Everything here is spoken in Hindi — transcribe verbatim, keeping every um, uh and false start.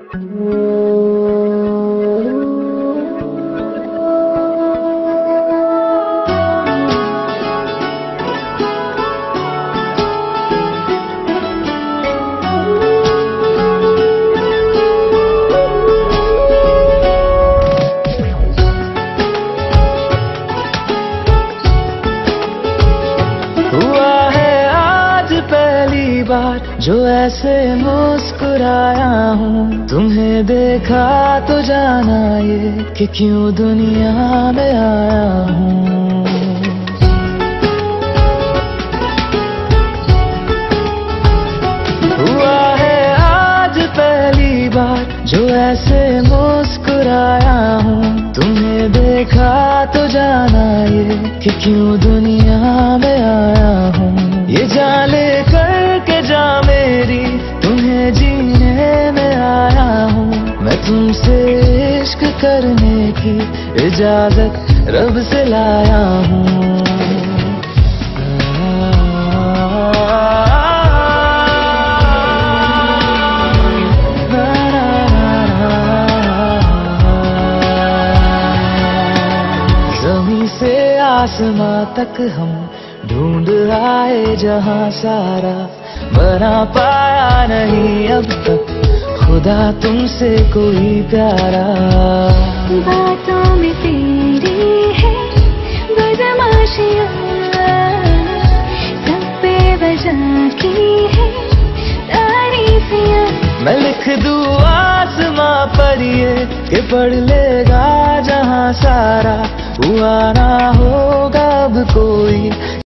बार जो ऐसे मुस्कुराया हूँ, तुम्हें देखा तो जाना ये कि क्यों दुनिया में आया हूँ। हुआ है आज पहली बार जो ऐसे मुस्कुराया हूँ, तुम्हें देखा तो जाना ये कि क्यों दुनिया में आया हूँ। ये जान ले करके जा मेरी, तुम्हें जीने में आया हूँ। मैं तुमसे इश्क करने की इजाजत रब से लाया हूँ। ज़मीं से आसमां तक हम ढूंढ आए जहां सारा, बना पाया नहीं अब तक खुदा तुमसे कोई प्यारा। बातों में तेरी है बदमाशियां, सब बेवजह की है तारीफियां। मैं लिख दूं आसमां पर ये कि पढ़ लेगा जहां सारा, हुआ ना होगा अब कोई